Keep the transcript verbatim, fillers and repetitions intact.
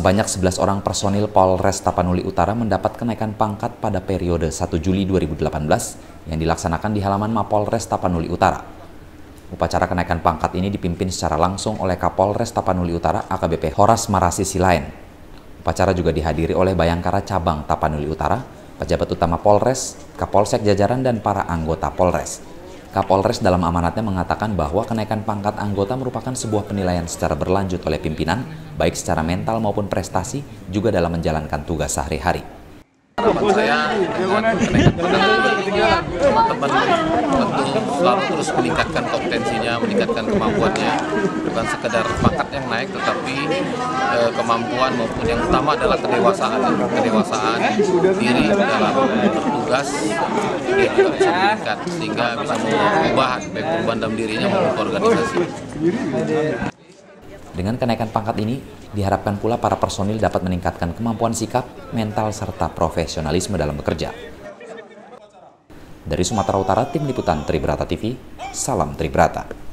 Sebanyak sebelas orang personil Polres Tapanuli Utara mendapat kenaikan pangkat pada periode satu Juli dua ribu delapan belas yang dilaksanakan di halaman Mapolres Tapanuli Utara. Upacara kenaikan pangkat ini dipimpin secara langsung oleh Kapolres Tapanuli Utara A K B P Horas Marasi Silaen. Upacara juga dihadiri oleh Bayangkara Cabang Tapanuli Utara, pejabat utama Polres, Kapolsek jajaran, dan para anggota Polres. Kapolres dalam amanatnya mengatakan bahwa kenaikan pangkat anggota merupakan sebuah penilaian secara berlanjut oleh pimpinan, baik secara mental maupun prestasi, juga dalam menjalankan tugas sehari-hari. Harapan saya dengan kenaikan pangkat ini, teman-teman tentu selalu terus meningkatkan kompetensinya, meningkatkan kemampuannya. Bukan sekedar pangkat yang naik, tetapi eh, kemampuan maupun yang utama adalah kedewasaan, kedewasaan diri dalam bertugas, dia juga bisa meningkat sehingga bisa mengubah baik perubahan dalam dirinya maupun organisasi. Dengan kenaikan pangkat ini, diharapkan pula para personil dapat meningkatkan kemampuan sikap, mental, serta profesionalisme dalam bekerja. Dari Sumatera Utara, Tim Liputan Tribrata T V, salam Tribrata.